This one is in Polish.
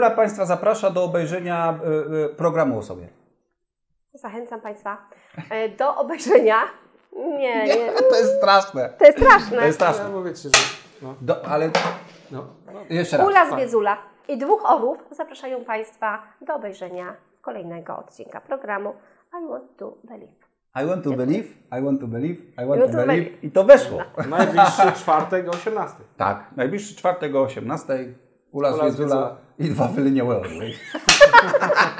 Ula Państwa zaprasza do obejrzenia programu o sobie. Zachęcam Państwa do obejrzenia. Nie. To jest straszne. To jest straszne. To jest straszne. Ja mówię ci, że... No. Ale No. jeszcze raz. Ula z Wiedzula i Dwóch Orłów zapraszają Państwa do obejrzenia kolejnego odcinka programu I Want to Believe. I want to believe, I want to believe, I want to believe. I to weszło. Najbliższy czwartek o 18. Tak, najbliższy czwartek o 18. Ula z Wiedzula i 2 wyleniałe orły.